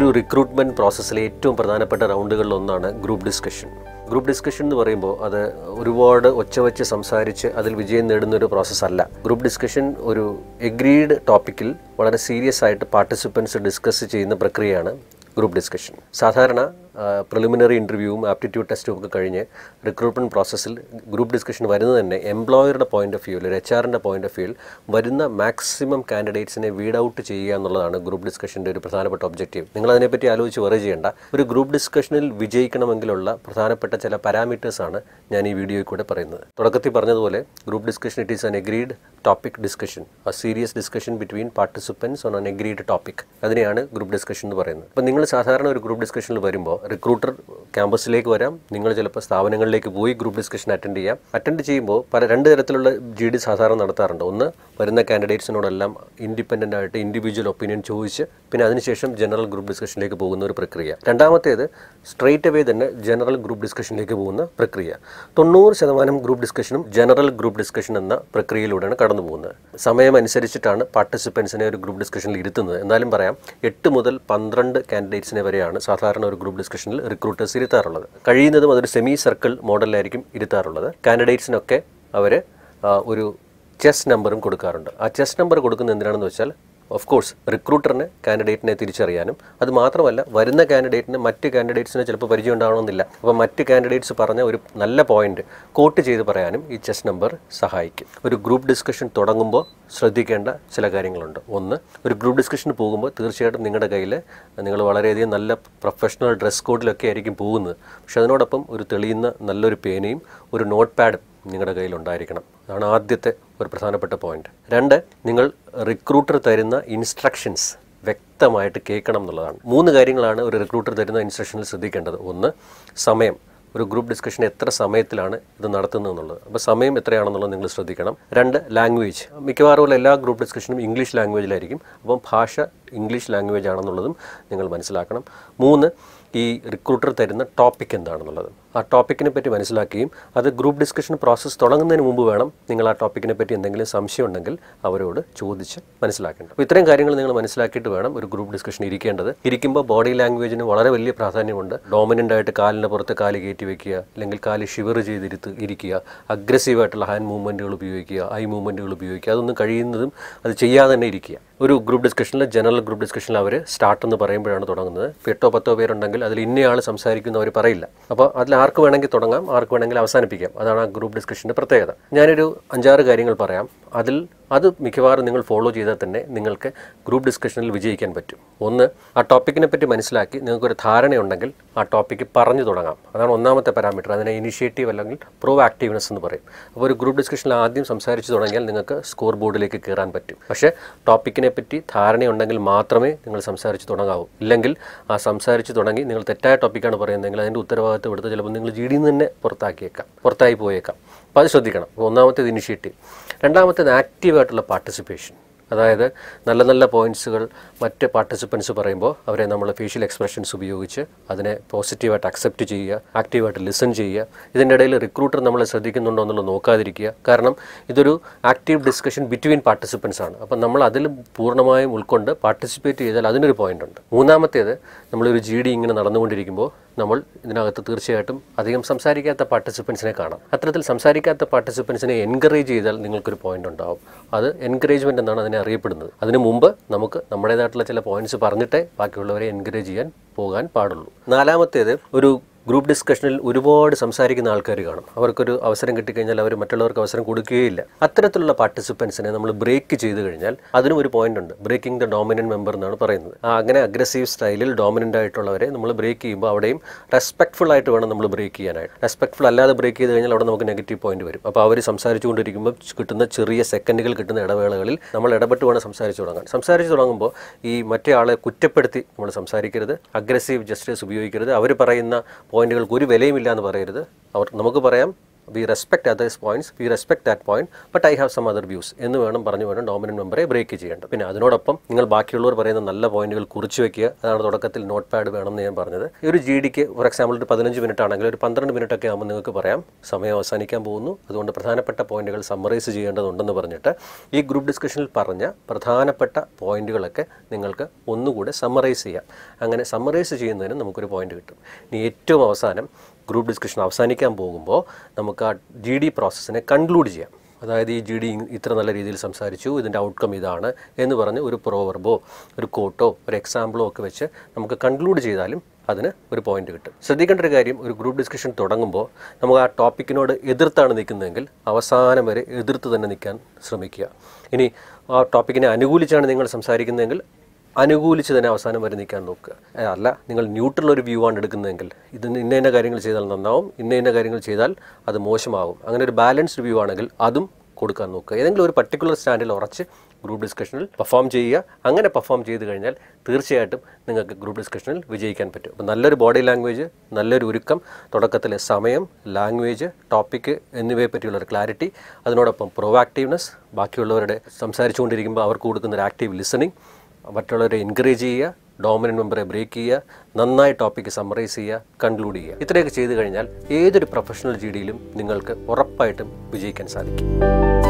ഒരു റിക്രൂട്ട്മെന്റ് പ്രോസസ്സിലെ ഏറ്റവും പ്രധാനപ്പെട്ട റൗണ്ടുകളിൽ ഒന്നാണ് ഗ്രൂപ്പ് ഡിസ്കഷൻ. ഗ്രൂപ്പ് ഡിസ്കഷൻ എന്ന് പറയുമ്പോൾ അത് ഒരുപാട് ഒച്ചവച്ച് സംസാരിച്ച് അതിൽ വിജയം നേടുന്ന ഒരു പ്രോസസ്സല്ല. ഗ്രൂപ്പ് ഡിസ്കഷൻ ഒരു എഗ്രീഡ് ടോപ്പിക്കിൽ വളരെ സീരിയസ് ആയിട്ട് പാർട്ടിസിപ്പൻസ് ഡിസ്കസ് ചെയ്യുന്ന പ്രക്രിയയാണ് ഗ്രൂപ്പ് ഡിസ്കഷൻ. സാധാരണ പ്രിലിമിനറി ഇൻ്റർവ്യൂവും ആപ്റ്റിറ്റ്യൂഡ് ടെസ്റ്റും ഒക്കെ കഴിഞ്ഞ് റിക്രൂട്ട്മെൻറ്റ് പ്രോസസ്സിൽ ഗ്രൂപ്പ് ഡിസ്കഷൻ വരുന്നത് തന്നെ എംപ്ലോയറുടെ പോയിൻ്റ് ഓഫ് വ്യൂവിൽ, ഒരു HR-ൻ്റെ പോയിൻ്റ് ഓഫ് വ്യൂവിൽ വരുന്ന മാക്സിമം കാൻഡിഡേറ്റ്സിനെ വീഡ് ഔട്ട് ചെയ്യുക എന്നുള്ളതാണ് ഗ്രൂപ്പ് ഡിസ്കഷൻ്റെ ഒരു പ്രധാനപ്പെട്ട ഒബ്ജക്റ്റീവ്. നിങ്ങൾ അതിനെപ്പറ്റി ആലോചിച്ച് വെറുതെ ചെയ്യേണ്ട. ഒരു ഗ്രൂപ്പ് ഡിസ്കഷനിൽ വിജയിക്കണമെങ്കിലുള്ള പ്രധാനപ്പെട്ട ചില പാരാമീറ്റേഴ്സാണ് ഞാൻ ഈ വീഡിയോയിൽ കൂടെ പറയുന്നത്. തുടക്കത്തിൽ പറഞ്ഞതുപോലെ group discussion it is an agreed topic discussion, a serious discussion between participants on an agreed topic. അതിനെയാണ് ഗ്രൂപ്പ് ഡിസ്കഷൻ എന്ന് പറയുന്നത്. അപ്പോൾ നിങ്ങൾ സാധാരണ ഒരു ഗ്രൂപ്പ് ഡിസ്കഷനിൽ വരുമ്പോൾ റിക്രൂട്ടർ ക്യാമ്പസിലേക്ക് വരാം, നിങ്ങൾ ചിലപ്പോൾ സ്ഥാപനങ്ങളിലേക്ക് പോയി ഗ്രൂപ്പ് ഡിസ്കഷൻ അറ്റൻഡ് ചെയ്യുമ്പോൾ രണ്ട് തരത്തിലുള്ള GD സാധാരണ നടത്താറുണ്ട്. ഒന്ന്, വരുന്ന കാൻഡിഡേറ്റ്സിനോടെല്ലാം ഇൻഡിപെൻഡൻ്റ് ആയിട്ട് ഇൻഡിവിജ്വൽ ഒപ്പീനിയൻ ചോദിച്ച് പിന്നെ അതിനുശേഷം ജനറൽ ഗ്രൂപ്പ് ഡിസ്കഷനിലേക്ക് പോകുന്ന ഒരു പ്രക്രിയ. രണ്ടാമത്തേത് സ്ട്രെയിറ്റ് അവേ തന്നെ ജനറൽ ഗ്രൂപ്പ് ഡിസ്കഷനിലേക്ക് പോകുന്ന പ്രക്രിയ. 90% ഗ്രൂപ്പ് ഡിസ്കഷനും ജനറൽ ഗ്രൂപ്പ് ഡിസ്കഷൻ എന്ന പ്രക്രിയയിലൂടെയാണ് കടന്നു പോകുന്നത്. സമയമനുസരിച്ചിട്ടാണ് പാർട്ടിസിപ്പൻസിനെ ഒരു ഗ്രൂപ്പ് ഡിസ്കഷനിൽ ഇരുത്തുന്നത്. എന്നാലും പറയാം, 8 മുതൽ 12 കാൻഡിഡേറ്റ്സിനെ വരെയാണ് സാധാരണ ഒരു ഗ്രൂപ്പ് ഡിസ്കഷനിൽ റിക്രൂട്ടേഴ്സ് ഇരുത്താറുള്ളത്. കഴിയുന്നതും അതൊരു സെമി സർക്കിൾ മോഡലിലായിരിക്കും ഇരുത്താറുള്ളത്. കാൻഡിഡേറ്റ്സിനൊക്കെ അവർ ഒരു ചെസ് നമ്പറും കൊടുക്കാറുണ്ട്. ആ ചെസ് നമ്പർ കൊടുക്കുന്നത് എന്തിനാണെന്ന് വെച്ചാൽ, ഓഫ് കോഴ്സ് റിക്രൂട്ടറിന് കാൻഡിഡേറ്റിനെ തിരിച്ചറിയാനും, അത് മാത്രമല്ല വരുന്ന കാൻഡിഡേറ്റിന് മറ്റ് കാൻഡിഡേറ്റ്സിന് ചിലപ്പോൾ പരിചയം ഉണ്ടാവണമെന്നില്ല. അപ്പോൾ മറ്റ് കാൻഡിഡേറ്റ്സ് പറഞ്ഞ ഒരു നല്ല പോയിന്റ് കോട്ട് ചെയ്ത് പറയാനും ഈ ചെസ് നമ്പർ സഹായിക്കും. ഒരു ഗ്രൂപ്പ് ഡിസ്കഷൻ തുടങ്ങുമ്പോൾ ശ്രദ്ധിക്കേണ്ട ചില കാര്യങ്ങളുണ്ട്. ഒന്ന്, ഒരു ഗ്രൂപ്പ് ഡിസ്കഷന് പോകുമ്പോൾ തീർച്ചയായിട്ടും നിങ്ങളുടെ കയ്യിൽ നിങ്ങൾ വളരെയധികം നല്ല പ്രൊഫഷണൽ ഡ്രസ് കോഡിലൊക്കെ ആയിരിക്കും പോകുന്നത്. പക്ഷെ അതിനോടൊപ്പം ഒരു തെളിയുന്ന നല്ലൊരു പേനയും ഒരു നോട്ട് പാഡും നിങ്ങളുടെ കയ്യിൽ ഉണ്ടായിരിക്കണം. അതാണ് ആദ്യത്തെ ഒരു പ്രധാനപ്പെട്ട പോയിന്റ്. 2, നിങ്ങൾ റിക്രൂട്ടർ തരുന്ന ഇൻസ്ട്രക്ഷൻസ് വ്യക്തമായിട്ട് കേൾക്കണം എന്നുള്ളതാണ്. 3 കാര്യങ്ങളാണ് ഒരു റിക്രൂട്ടർ തരുന്ന ഇൻസ്ട്രക്ഷനിൽ ശ്രദ്ധിക്കേണ്ടത്. ഒന്ന്, സമയം. ഒരു ഗ്രൂപ്പ് ഡിസ്കഷൻ എത്ര സമയത്തിലാണ് ഇത് നടത്തുന്നത് എന്നുള്ളത്. അപ്പോൾ സമയം എത്രയാണെന്നുള്ളത് നിങ്ങൾ ശ്രദ്ധിക്കണം. 2, ലാംഗ്വേജ്. മിക്കവാറും എല്ലാ ഗ്രൂപ്പ് ഡിസ്കഷനും ഇംഗ്ലീഷ് ലാംഗ്വേജിലായിരിക്കും. അപ്പം ഭാഷ ഇംഗ്ലീഷ് ലാംഗ്വേജ് ആണെന്നുള്ളതും നിങ്ങൾ മനസ്സിലാക്കണം. 3, ഈ റിക്രൂട്ടർ തരുന്ന ടോപ്പിക് എന്താണെന്നുള്ളത്. ആ ടോപ്പിക്കിനെ പറ്റി മനസ്സിലാക്കുകയും അത് ഗ്രൂപ്പ് ഡിസ്കഷൻ പ്രോസസ്സ് തുടങ്ങുന്നതിന് മുമ്പ് വേണം നിങ്ങൾ ആ ടോപ്പിക്കിനെ പറ്റി എന്തെങ്കിലും സംശയം ഉണ്ടെങ്കിൽ അവരോട് ചോദിച്ച് മനസ്സിലാക്കേണ്ടത്. അപ്പോൾ ഇത്രയും കാര്യങ്ങൾ നിങ്ങൾ മനസ്സിലാക്കിയിട്ട് വേണം ഒരു ഗ്രൂപ്പ് ഡിസ്കഷൻ ഇരിക്കേണ്ടത്. ഇരിക്കുമ്പോൾ ബോഡി ലാംഗ്വേജിന് വളരെ വലിയ പ്രാധാന്യമുണ്ട്. ഡോമിനൻ്റ് ആയിട്ട് കാലിൻ്റെ പുറത്ത് കാല് കയറ്റി വയ്ക്കുക, അല്ലെങ്കിൽ കാല് ഷിവർ ഇരിക്കുക, അഗ്രസീവായിട്ടുള്ള ഹാൻഡ് മൂവ്മെൻറ്റുകൾ ഉപയോഗിക്കുക, ഐ മൂവ്മെൻറ്റുകൾ ഉപയോഗിക്കുക. അതൊന്നും കഴിയുന്നതും അത് ചെയ്യാതെ തന്നെ ഇരിക്കുക. ഒരു ഗ്രൂപ്പ് ഡിസ്കഷനിൽ, ജനറൽ ഗ്രൂപ്പ് ഡിസ്കഷനിൽ അവർ സ്റ്റാർട്ട് എന്ന് പറയുമ്പോഴാണ് തുടങ്ങുന്നത്. 8-10 പേരുണ്ടെങ്കിൽ അതിൽ ഇന്നയാൾ സംസാരിക്കുന്ന അവർ പറയില്ല. അപ്പോൾ അതിൽ ആർക്ക് വേണമെങ്കിൽ തുടങ്ങാം, ആർക്ക് വേണമെങ്കിൽ അവസാനിപ്പിക്കാം. അതാണ് ആ ഗ്രൂപ്പ് ഡിസ്കഷൻ്റെ പ്രത്യേകത. ഞാനൊരു 5-6 കാര്യങ്ങൾ പറയാം. അത് മിക്കവാറും നിങ്ങൾ ഫോളോ ചെയ്താൽ തന്നെ നിങ്ങൾക്ക് ഗ്രൂപ്പ് ഡിസ്കഷനിൽ വിജയിക്കാൻ പറ്റും. ഒന്ന്, ആ ടോപ്പിക്കിനെ പറ്റി മനസ്സിലാക്കി നിങ്ങൾക്കൊരു ധാരണയുണ്ടെങ്കിൽ ആ ടോപ്പിക്ക് പറഞ്ഞു തുടങ്ങാം. അതാണ് ഒന്നാമത്തെ പാരാമീറ്റർ. അതിനെ ഇനിഷ്യേറ്റീവ് അല്ലെങ്കിൽ പ്രോ ആക്റ്റീവ്നെസ് എന്ന് പറയും. അപ്പോൾ ഒരു ഗ്രൂപ്പ് ഡിസ്കഷനിൽ ആദ്യം സംസാരിച്ച് തുടങ്ങിയാൽ നിങ്ങൾക്ക് സ്കോർ ബോർഡിലേക്ക് കയറാൻ പറ്റും. പക്ഷേ ടോപ്പിക്കിനെ പറ്റി ധാരണയുണ്ടെങ്കിൽ മാത്രമേ നിങ്ങൾ സംസാരിച്ച് തുടങ്ങാവൂ. ഇല്ലെങ്കിൽ ആ സംസാരിച്ച് തുടങ്ങി നിങ്ങൾ തെറ്റായ ടോപ്പിക്കാണ് പറയുന്നതെങ്കിൽ അതിൻ്റെ ഉത്തരവാദിത്വം എടുത്ത് ചിലപ്പോൾ നിങ്ങൾ GD നിന്ന് തന്നെ പുറത്തായി പോയേക്കാം. അപ്പോൾ അത് ശ്രദ്ധിക്കണം. അപ്പോൾ ഒന്നാമത്തേത് ഇനിഷ്യേറ്റീവ്. രണ്ടാമത്തേത് ആക്റ്റീവായിട്ടുള്ള പാർട്ടിസിപ്പേഷൻ. അതായത് നല്ല നല്ല പോയിൻറ്റ്സുകൾ മറ്റ് പാർട്ടിസിപ്പൻസ് പറയുമ്പോൾ അവരെ നമ്മൾ ഫേഷ്യൽ എക്സ്പ്രഷൻസ് ഉപയോഗിച്ച് അതിനെ പോസിറ്റീവായിട്ട് അക്സെപ്റ്റ് ചെയ്യുക, ആക്റ്റീവായിട്ട് ലിസൺ ചെയ്യുക. ഇതിൻ്റെ ഇടയിൽ റിക്രൂട്ടർ നമ്മളെ ശ്രദ്ധിക്കുന്നുണ്ടോ എന്നുള്ളത് നോക്കാതിരിക്കുക. കാരണം ഇതൊരു ആക്റ്റീവ് ഡിസ്കഷൻ ബിറ്റ്വീൻ പാർട്ടിസിപ്പൻസ് ആണ്. അപ്പം നമ്മൾ അതിൽ പൂർണ്ണമായും ഉൾക്കൊണ്ട് പാർട്ടിസിപ്പേറ്റ് ചെയ്താൽ അതിനൊരു പോയിൻ്റ് ഉണ്ട്. മൂന്നാമത്തേത്, നമ്മളൊരു GD ഇങ്ങനെ നടന്നുകൊണ്ടിരിക്കുമ്പോൾ നമ്മൾ ഇതിനകത്ത് തീർച്ചയായിട്ടും അധികം സംസാരിക്കാത്ത പാർട്ടിസിപ്പൻസിനെ കാണാം. അത്തരത്തിൽ സംസാരിക്കാത്ത പാർട്ടിസിപ്പൻസിനെ എൻകറേജ് ചെയ്താൽ നിങ്ങൾക്കൊരു പോയിന്റ് ഉണ്ടാവും. അത് എൻകറേജ്മെൻറ്റ് എന്നാണ് അതിനെ അറിയപ്പെടുന്നത്. അതിനു മുമ്പ് നമുക്ക് നമ്മുടേതായിട്ടുള്ള ചില പോയിന്റ്സ് പറഞ്ഞിട്ടേ ബാക്കിയുള്ളവരെ എൻകറേജ് ചെയ്യാൻ പോകാൻ പാടുള്ളൂ. നാലാമത്തേത്, ഒരു ഗ്രൂപ്പ് ഡിസ്കഷനിൽ ഒരുപാട് സംസാരിക്കുന്ന ആൾക്കാർ കാണും. അവർക്കൊരു അവസരം കിട്ടിക്കഴിഞ്ഞാൽ അവർ മറ്റുള്ളവർക്ക് അവസരം കൊടുക്കുകയില്ല. അത്തരത്തിലുള്ള പാർട്ടിസിപ്പൻസിനെ നമ്മൾ ബ്രേക്ക് ചെയ്ത് കഴിഞ്ഞാൽ അതിനും ഒരു പോയിന്റ് ഉണ്ട്. ബ്രേക്കിംഗ് ദ ഡോമിനൻറ്റ് മെമ്പർ എന്നാണ് പറയുന്നത്. അങ്ങനെ അഗ്രസീവ് സ്റ്റൈലിൽ ഡോമിനൻ്റ് ആയിട്ടുള്ളവരെ നമ്മൾ ബ്രേക്ക് ചെയ്യുമ്പോൾ അവിടെയും റെസ്പെക്ട്ഫുൾ ആയിട്ട് വേണം നമ്മൾ ബ്രേക്ക് ചെയ്യാനായിട്ട്. റെസ്പെക്ട്ഫുൾ അല്ലാതെ ബ്രേക്ക് ചെയ്ത് കഴിഞ്ഞാൽ അവിടെ നമുക്ക് നെഗറ്റീവ് പോയിന്റ് വരും. അപ്പോൾ അവർ സംസാരിച്ചുകൊണ്ടിരിക്കുമ്പോൾ കിട്ടുന്ന ചെറിയ സെക്കൻഡുകൾ കിട്ടുന്ന ഇടവേളകളിൽ നമ്മൾ ഇടപെട്ട് വേണം സംസാരിച്ച് തുടങ്ങുമ്പോൾ ഈ മറ്റേ ആളെ കുറ്റപ്പെടുത്തി നമ്മൾ സംസാരിക്കരുത്. അഗ്രസീവ് ജസ്റ്റേഴ്സ് ഉപയോഗിക്കരുത്. അവർ പറയുന്ന പോയിന്റുകൾക്ക് ഒരു വിലയുമില്ല എന്ന് പറയരുത്. നമുക്ക് പറയാം, we respect others points, we respect that point, but I have some other views എന്ന് പറഞ്ഞു വേണം ഡോമിനന്റ് മെമ്പറെ ബ്രേക്ക് ചെയ്യേണ്ടത്. പിന്നെ അതിനോടൊപ്പം നിങ്ങൾ ബാക്കിയുള്ളവർ പറയുന്ന നല്ല പോയിന്റുകൾ കുറിച്ച് വെക്കുക. അതാണ് തുടക്കത്തിൽ നോട്ട് പാഡ് വേണമെന്ന് ഞാൻ പറഞ്ഞത്. ഈ ഒരു ജി ഡിക്ക് ഫോർ എക്സാമ്പിൾ ഒരു 15 മിനിറ്റ് ആണെങ്കിൽ ഒരു 12 മിനിറ്റ് ഒക്കെ ആകുമ്പോൾ നിങ്ങൾക്ക് പറയാം സമയം അവസാനിക്കാൻ പോകുന്നു, അതുകൊണ്ട് പ്രധാനപ്പെട്ട പോയിന്റുകൾ സമ്മറൈസ് ചെയ്യേണ്ടതുണ്ടെന്ന് പറഞ്ഞിട്ട് ഈ ഗ്രൂപ്പ് ഡിസ്കഷനിൽ പറഞ്ഞ പ്രധാനപ്പെട്ട പോയിന്റുകളൊക്കെ നിങ്ങൾക്ക് ഒന്നുകൂടെ സമ്മറൈസ് ചെയ്യാം. അങ്ങനെ സമ്മറൈസ് ചെയ്യുന്നതിന് നമുക്കൊരു പോയിന്റ് കിട്ടും. ഇനി ഏറ്റവും അവസാനം ഗ്രൂപ്പ് ഡിസ്കഷൻ അവസാനിക്കാൻ പോകുമ്പോൾ നമുക്ക് ആ ജി ഡി പ്രോസസ്സിനെ കൺക്ലൂഡ് ചെയ്യാം. അതായത് ഈ ജി ഡി ഇത്ര നല്ല രീതിയിൽ സംസാരിച്ചു, ഇതിൻ്റെ ഔട്ട്കം ഇതാണ് എന്ന് പറഞ്ഞ് ഒരു പ്രോവർബോ ഒരു കോട്ടോ ഒരു എക്സാമ്പിളോ ഒക്കെ വെച്ച് നമുക്ക് കൺക്ലൂഡ് ചെയ്താലും അതിന് ഒരു പോയിന്റ് കിട്ടും. ശ്രദ്ധിക്കേണ്ട ഒരു കാര്യം, ഒരു ഗ്രൂപ്പ് ഡിസ്കഷൻ തുടങ്ങുമ്പോൾ നമുക്ക് ആ ടോപ്പിക്കിനോട് എതിർത്താണ് നിൽക്കുന്നതെങ്കിൽ അവസാനം വരെ എതിർത്ത് തന്നെ നിൽക്കാൻ ശ്രമിക്കുക. ഇനി ആ ടോപ്പിക്കിനെ അനുകൂലിച്ചാണ് നിങ്ങൾ സംസാരിക്കുന്നതെങ്കിൽ അനുകൂലിച്ച് തന്നെ അവസാനം വരെ നിൽക്കാൻ നോക്കുക. അല്ല, നിങ്ങൾ ന്യൂട്രൽ ഒരു വ്യൂ ആണ് എടുക്കുന്നതെങ്കിൽ ഇത് ഇന്ന കാര്യങ്ങൾ ചെയ്താൽ നന്നാവും, ഇന്ന കാര്യങ്ങൾ ചെയ്താൽ അത് മോശമാകും, അങ്ങനെ ഒരു ബാലൻസ്ഡ് വ്യൂ ആണെങ്കിൽ അതും കൊടുക്കാൻ നോക്കുക. ഏതെങ്കിലും ഒരു പർട്ടിക്കുലർ സ്റ്റാൻഡിൽ ഉറച്ച് ഗ്രൂപ്പ് ഡിസ്കഷനിൽ പെർഫോം ചെയ്യുക. അങ്ങനെ പെർഫോം ചെയ്ത് കഴിഞ്ഞാൽ തീർച്ചയായിട്ടും നിങ്ങൾക്ക് ഗ്രൂപ്പ് ഡിസ്കഷനിൽ വിജയിക്കാൻ പറ്റും. അപ്പോൾ നല്ലൊരു ബോഡി ലാംഗ്വേജ്, നല്ലൊരു ഒരുക്കം, തുടക്കത്തിലെ സമയം, ലാംഗ്വേജ്, ടോപ്പിക്ക് എന്നിവയെ പറ്റിയുള്ളൊരു ക്ലാരിറ്റി, അതിനോടൊപ്പം പ്രൊവാക്റ്റീവ്നെസ്, ബാക്കിയുള്ളവരുടെ സംസാരിച്ചുകൊണ്ടിരിക്കുമ്പോൾ അവർക്ക് കൊടുക്കുന്നൊരു ആക്റ്റീവ് ലിസണിങ്, മറ്റുള്ളവരെ എൻകറേജ് ചെയ്യുക, ഡോമിനന്റ് മെമ്പറെ ബ്രേക്ക് ചെയ്യുക, നന്നായി ടോപ്പിക്ക് സമ്മറൈസ് ചെയ്യുക, കൺക്ലൂഡ് ചെയ്യുക. ഇത്രയൊക്കെ ചെയ്തു കഴിഞ്ഞാൽ ഏതൊരു പ്രൊഫഷണൽ ജി ഡിയിലും നിങ്ങൾക്ക് ഉറപ്പായിട്ടും വിജയിക്കാൻ സാധിക്കും.